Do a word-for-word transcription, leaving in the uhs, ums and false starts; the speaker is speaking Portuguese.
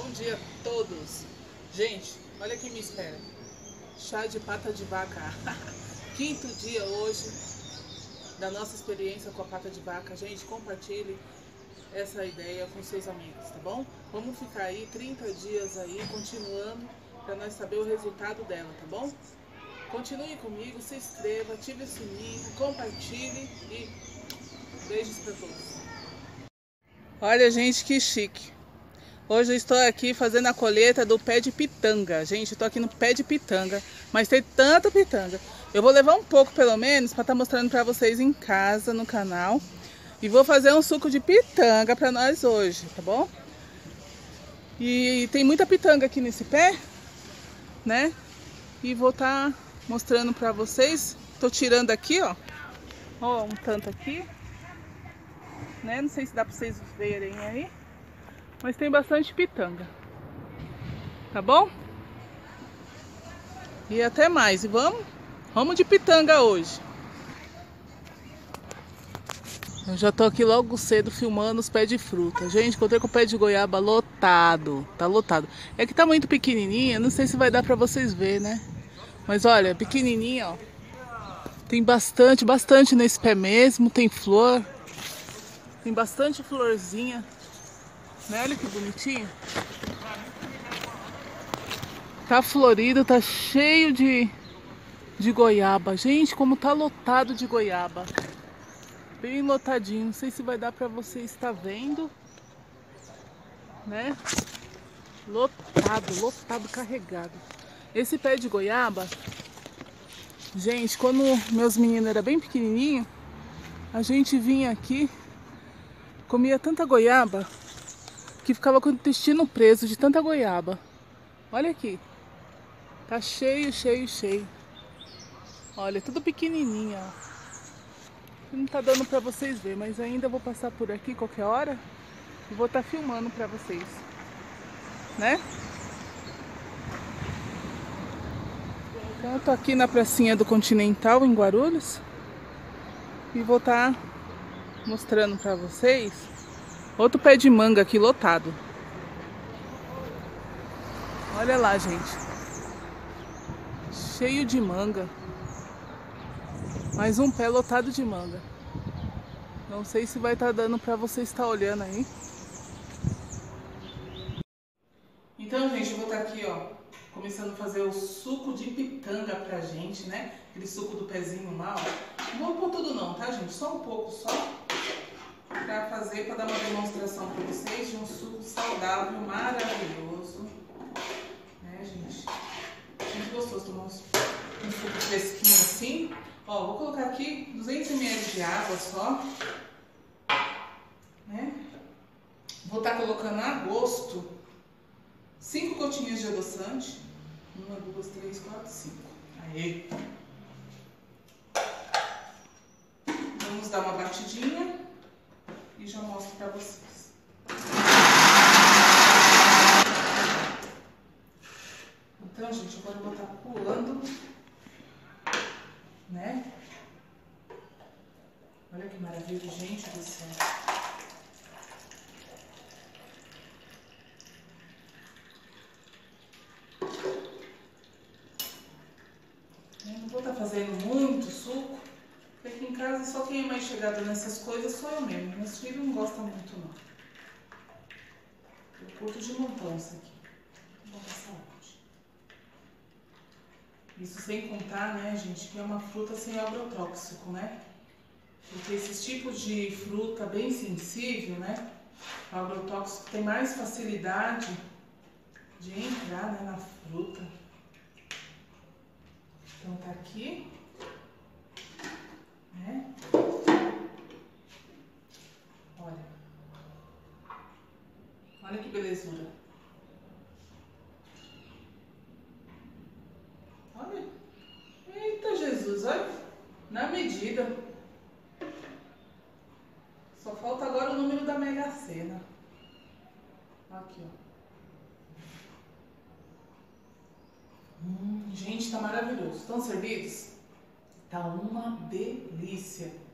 Bom dia a todos. Gente, olha quem me espera. Chá de pata de vaca. Quinto dia hoje da nossa experiência com a pata de vaca. Gente, compartilhe essa ideia com seus amigos, tá bom? Vamos ficar aí trinta dias aí continuando para nós saber o resultado dela, tá bom? Continue comigo, se inscreva, ative o sininho, compartilhe e beijos para todos. Olha, gente, que chique. Hoje eu estou aqui fazendo a colheita do pé de pitanga. Gente, eu estou aqui no pé de pitanga, mas tem tanta pitanga. Eu vou levar um pouco pelo menos para estar mostrando para vocês em casa, no canal. E vou fazer um suco de pitanga para nós hoje, tá bom? E tem muita pitanga aqui nesse pé, né? E vou estar mostrando para vocês. Tô tirando aqui, ó. Ó, um tanto aqui. Né? Não sei se dá para vocês verem aí. Mas tem bastante pitanga. Tá bom? E até mais. E vamos? Vamos de pitanga hoje. Eu já tô aqui logo cedo filmando os pés de fruta. Gente, encontrei com o pé de goiaba lotado. Tá lotado. É que tá muito pequenininha. Não sei se vai dar pra vocês verem, né? Mas olha, pequenininha, ó. Tem bastante, bastante nesse pé mesmo. Tem flor. Tem bastante florzinha. Né? Olha que bonitinho. Tá florido, tá cheio de, de goiaba. Gente, como tá lotado de goiaba. Bem lotadinho. Não sei se vai dar pra você estar vendo. Né? Lotado, lotado, carregado. Esse pé de goiaba, gente, quando meus meninos eram bem pequenininhos, a gente vinha aqui, comia tanta goiaba, que ficava com o intestino preso de tanta goiaba. Olha aqui. Tá cheio, cheio, cheio. Olha, tudo pequenininho, ó. Não tá dando pra vocês verem, mas ainda vou passar por aqui qualquer hora e vou estar filmando pra vocês. Né? Então eu tô aqui na pracinha do Continental, em Guarulhos. E vou estar mostrando pra vocês outro pé de manga aqui lotado. Olha lá, gente. Cheio de manga. Mais um pé lotado de manga. Não sei se vai estar dando para você estar olhando aí. Então, gente, eu vou estar aqui, ó, começando a fazer o suco de pitanga pra gente, né? Aquele suco do pezinho mal. Não vou pôr tudo não, tá, gente? Só um pouco, só. Pra fazer, pra dar uma demonstração pra vocês de um suco saudável, maravilhoso. Né, gente? Muito gostoso tomar um, um suco fresquinho assim. Ó, vou colocar aqui duzentos mililitros de água só. Né? Vou estar colocando a gosto cinco gotinhas de adoçante. Uma, duas, três, quatro, cinco. Aí. Vamos dar uma batidinha e já mostro pra vocês. Então, gente, agora eu vou estar pulando, né? Olha que maravilha, gente do céu. Eu não vou estar fazendo muito suco, porque aqui em casa só quem é mais chegado nessas coisas sou eu mesmo. Meus filhos não gostam muito, não. Eu curto de montão isso aqui. Vou passar hoje. Isso sem contar, né, gente, que é uma fruta sem agrotóxico, né? Porque esses tipos de fruta bem sensível, né? O agrotóxico tem mais facilidade de entrar, né, na fruta. Então tá aqui, né? Olha. Olha que belezura. Olha. Eita Jesus, olha. Na medida. Só falta agora o número da Mega Sena. Aqui, ó. Hum, gente, tá maravilhoso. Estão servidos? Tá uma delícia.